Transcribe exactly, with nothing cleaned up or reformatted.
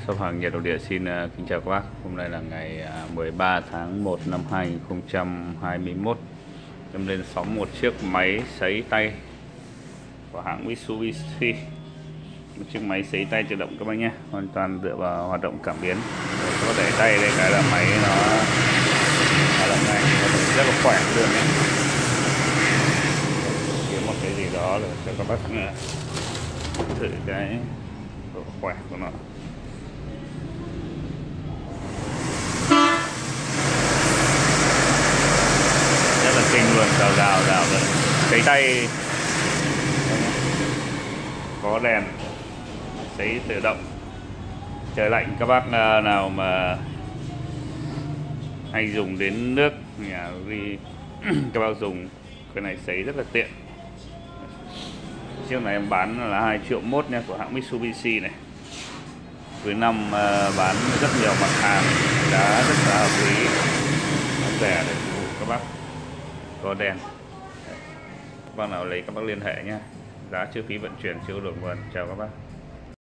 Shop hàng Nhật Nội Địa xin uh, kính chào các bác. Hôm nay là ngày uh, mười ba tháng một năm hai nghìn không trăm hai mươi mốt. Em lên sóng một chiếc máy sấy tay của hãng Mitsubishi. Một chiếc máy sấy tay tự động các bác nhé, hoàn toàn dựa vào hoạt động cảm biến. Rồi có đẩy tay đây cái là máy nó hoạt động ngay, rất là khỏe luôn đấy. Kiếm một cái gì đó để cho các bác uh, thử cái độ khỏe của nó. Rất là kinh luôn, rào rào rào rồi. Sấy tay có đèn sấy tự động. Trời lạnh các bác nào mà hay dùng đến nước nhà vì các bác dùng cái này sấy rất là tiện. Chiếc này em bán là hai triệu mốt nha, của hãng Mitsubishi này. Cuối năm uh, bán rất nhiều mặt hàng, giá rất là hợp lý, rẻ để phục vụ các bác. Có đèn. Các bác nào lấy các bác liên hệ nhé. Giá chi phí vận chuyển chưa được nguồn. Chào các bác.